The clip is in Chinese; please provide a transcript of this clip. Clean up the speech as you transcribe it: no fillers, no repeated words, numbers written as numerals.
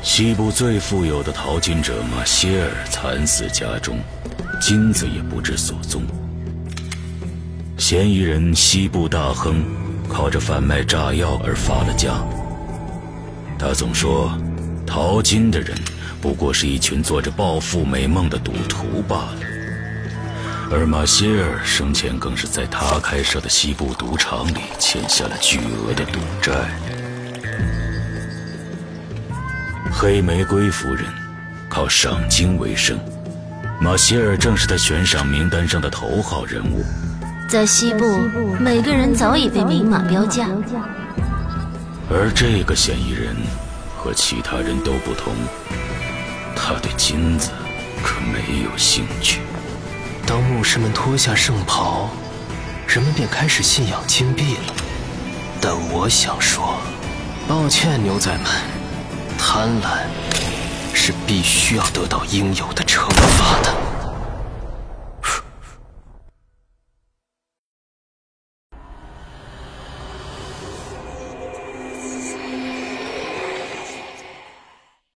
西部最富有的淘金者马歇尔惨死家中，金子也不知所踪。嫌疑人西部大亨靠着贩卖炸药而发了家。他总说，淘金的人不过是一群做着暴富美梦的赌徒罢了。而马歇尔生前更是在他开设的西部赌场里欠下了巨额的赌债。黑玫瑰夫人靠赏金为生，马歇尔正是他悬赏名单上的头号人物。 在西部，每个人早已被明码标价。 而这个嫌疑人和其他人都不同，他对金子可没有兴趣。 当牧师们脱下圣袍，人们便开始信仰金币了。但我想说，抱歉，牛仔们，贪婪是必须要得到应有的惩罚的。